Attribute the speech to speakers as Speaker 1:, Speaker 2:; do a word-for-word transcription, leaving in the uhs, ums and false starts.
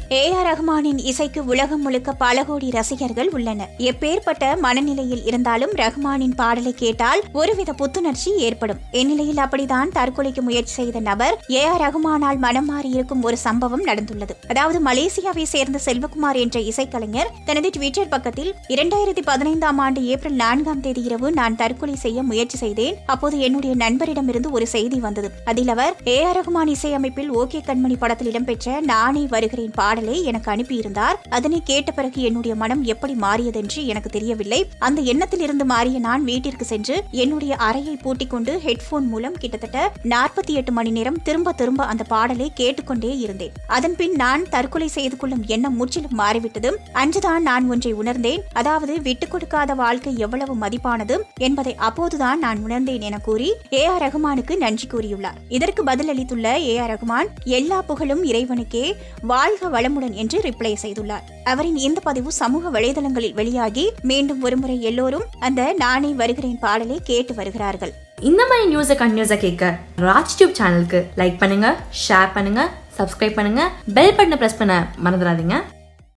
Speaker 1: A.R. ரஹ்மானின் இசைக்கு உலகம் முழுக்க பல கோடி ரசிகர்கள் உள்ளனர். எப்பேற்பட்ட மனநிலையில் இருந்தாலும் ரஹ்மானின் பாடலை கேட்டால் ஒருவித புத்துணர்ச்சி ஏற்படும். இந்நிலையில் அப்படித்தான் தற்கொலைக்கு முயற்சி செய்த நபர் ஏ.ஆர் ரஹ்மானால் மனம் மாறி இருக்கும் ஒரு சம்பவம் நடந்துள்ளது. அதாவது மலேசியாவை சேர்ந்த செல்வகுமார் என்ற இசைக்கலைஞர் தனது ட்விட்டர் பக்கத்தில் இரண்டாயிரத்தி பதினைந்தாம் ஆண்டு ஏப்ரல் நான்காம் தேதி இரவு நான் தற்கொலை செய்ய முயற்சி செய்தேன். அப்போது என்னுடைய நண்பரிடமிருந்து ஒரு செய்தி வந்தது. அதில் அவர் ஏ.ஆர் ரஹ்மான் இசையமைப்பில் ஓகே கண்மணி படத்தில் இடம்பெற்ற நானே வருகிறேன் பாடலை எனக்கு அனுப்பியிருந்தார். அதனை கேட்ட பிறகு என்னுடைய மனம் எப்படி மாறியதென்று எனக்கு தெரியவில்லை. அந்த எண்ணத்தில் இருந்து மாறிய நான் வீட்டிற்கு சென்று என்னுடைய அறையை பூட்டிக் கொண்டு ஹெட்போன் மூலம் கிட்டத்தட்ட நாற்பத்தி எட்டு மணி நேரம் திரும்ப திரும்ப அந்த பாடலை கேட்டுக்கொண்டே இருந்தேன். அதன் பின் நான் தற்கொலை செய்து கொள்ளும் எண்ணம் முற்றிலும் மாறிவிட்டது. அன்றுதான் நான் ஒன்றை உணர்ந்தேன். அதாவது விட்டுக் கொடுக்காத வாழ்க்கை எவ்வளவு மதிப்பானது என்பதை அப்போதுதான் நான் உணர்ந்தேன் என கூறி ஏ.ஆர் ரஹ்மானுக்கு நன்றி கூறியுள்ளார். இதற்கு பதிலளித்துள்ள ஏ.ஆர் ரஹ்மான் எல்லா புகழும் இறைவனுக்கே, வாழ்க வளமுடன் என்று ரிப்ளை செய்துள்ளார். அவரின் இந்த பதிவு சமூக வலைதளங்களில் வெளியாகி மீண்டும் ஒருமுறை எல்லோரும் அந்த நானே வருகிறேன் பாடலை கேட்டு வருகிறார்கள்.
Speaker 2: இந்த மாதிரி நியூஸை கண்டினியூஸா கேட்க ராஜ் டியூப் சேனலுக்கு லைக் பண்ணுங்க, ஷேர் பண்ணுங்க, சப்ஸ்கிரைப் பண்ணுங்க, பெல் பட்டனை பிரஸ் பண்ண மறந்துடாதீங்க.